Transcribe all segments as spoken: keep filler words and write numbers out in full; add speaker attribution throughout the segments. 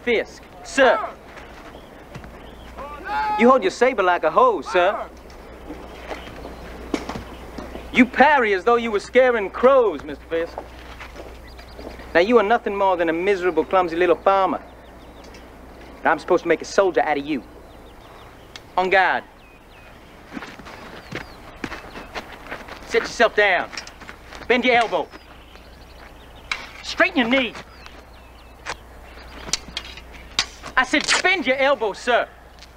Speaker 1: Fisk. Sir. You hold your saber like a hose, sir. You parry as though you were scaring crows, Mister Fisk. Now, you are nothing more than a miserable, clumsy little farmer. And I'm supposed to make a soldier out of you. On guard. Sit yourself down. Bend your elbow. Straighten your knee. I said bend your elbow, sir.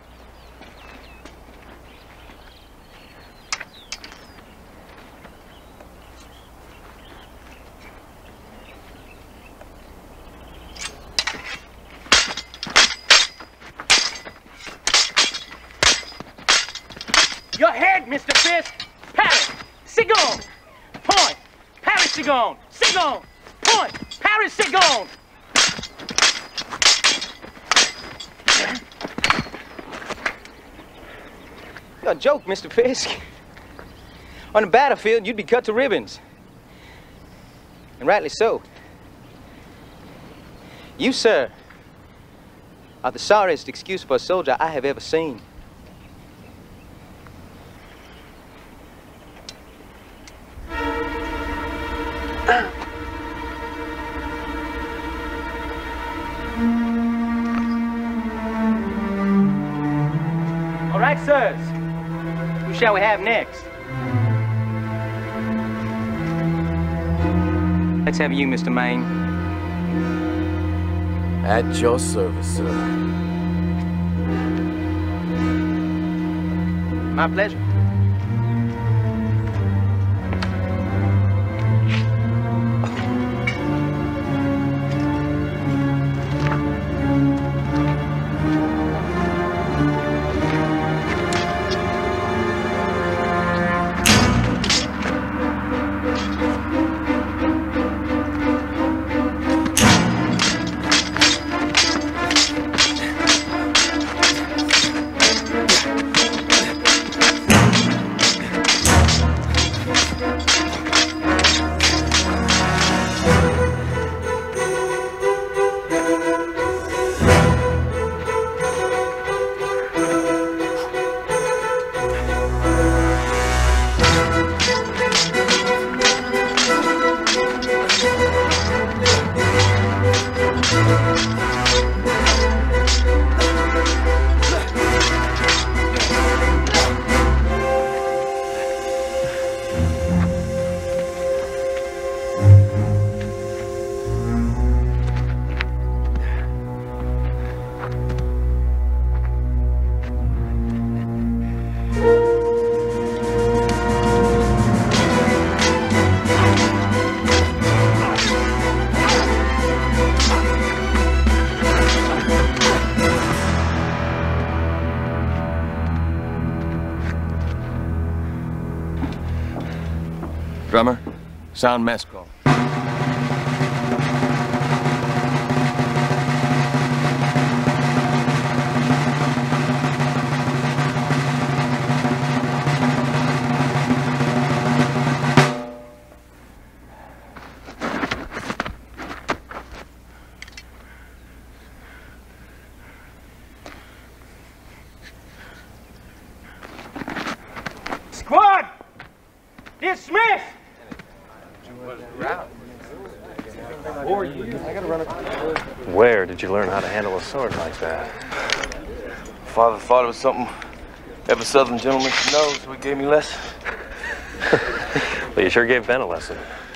Speaker 1: Your head, Mister Fisk. Parry. Sigon. Point. Parry, Sigon. Sigon. Point. Parry, Sigon. You're a joke, Mister Fisk. On the battlefield, you'd be cut to ribbons. And rightly so. You, sir, are the sorriest excuse for a soldier I have ever seen. All right, sirs. Who shall we have next? Let's have you, Mister Maine.
Speaker 2: At your service, sir.
Speaker 1: My pleasure.
Speaker 2: Drummer, sound mess call.
Speaker 1: Squad! Dismiss!
Speaker 3: Where did you learn how to handle a sword like that?
Speaker 2: Father thought it was something every Southern gentleman should know, so he gave me lessons.
Speaker 3: Well, you sure gave Ben a lesson.